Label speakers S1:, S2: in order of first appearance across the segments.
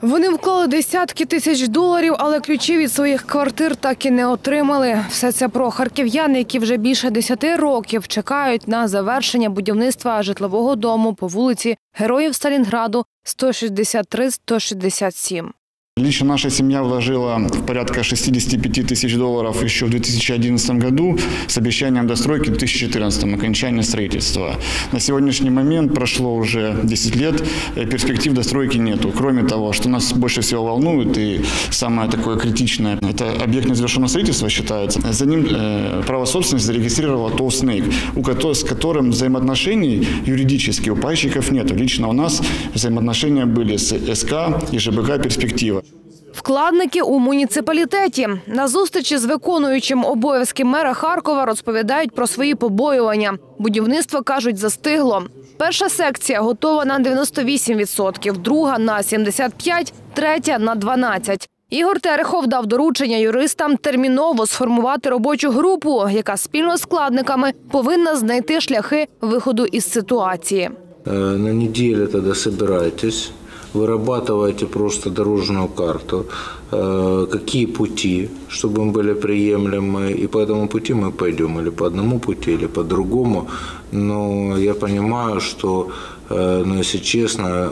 S1: Вони вклали десятки тисяч доларів, але ключі від своїх квартир так і не отримали. Все це про харків'ян, які вже більше 10 років чекають на завершення будівництва житлового дому по вулиці Героїв Сталінграду 163-167.
S2: Лично наша семья вложила порядка 65 тысяч долларов еще в 2011 году с обещанием достройки в 2014 окончания строительства. На сегодняшний момент прошло уже 10 лет, перспектив достройки нету. Кроме того, что нас больше всего волнует и самое такое критичное, это объект незавершенного строительства считается. За ним право собственности зарегистрировала ТОВ «Снейк», с которым взаимоотношений юридически у пайщиков нету. Лично у нас взаимоотношения были с СК и ЖБК «Перспектива».
S1: Вкладники у муніципалітеті. На зустрічі з виконуючим обов'язки мера Харкова розповідають про свої побоювання. Будівництво, кажуть, застигло. Перша секція готова на 98%, друга – на 75%, третя – на 12%. Ігор Терехов дав доручення юристам терміново сформувати робочу групу, яка спільно з вкладниками повинна знайти шляхи виходу із ситуації.
S3: На неділю тоді збирайтесь. Вырабатываете просто дорожную карту, какие пути, чтобы им были приемлемы, и по этому пути мы пойдем, или по одному пути, или по другому. Но я понимаю, что, если честно,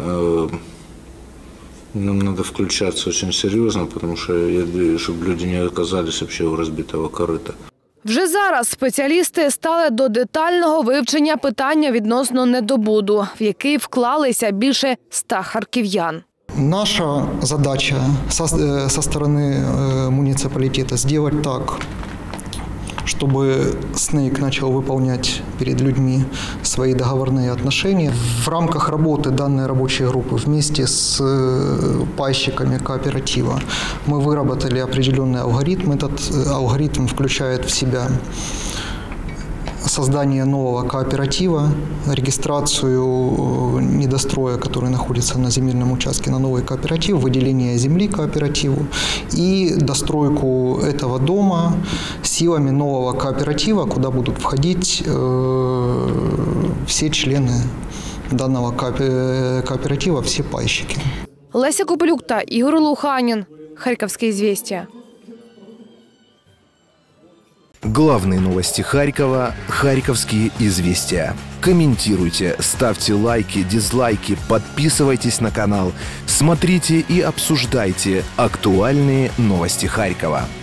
S3: нам надо включаться очень серьезно, потому что, чтобы люди не оказались вообще у разбитого корыта.
S1: Вже зараз спеціалісти стали до детального вивчення питання відносно недобуду, в який вклалися більше 100 харків'ян.
S4: Наша задача со стороны муниципалитета сделать так, чтобы «Снейк» начал выполнять перед людьми свои договорные отношения. В рамках работы данной рабочей группы вместе с пайщиками кооператива мы выработали определенный алгоритм. Этот алгоритм включает в себя создание нового кооператива, регистрацию недостроя, который находится на земельном участке, на новый кооператив, выделение земли кооперативу и достройку этого дома силами нового кооператива, куда будут входить все члены данного кооператива, все пайщики.
S1: Леся Копелюк та Ігор Луханін. Харьковские известия.
S5: Главные новости Харькова – Харьковские известия. Комментируйте, ставьте лайки, дизлайки, подписывайтесь на канал, смотрите и обсуждайте актуальные новости Харькова.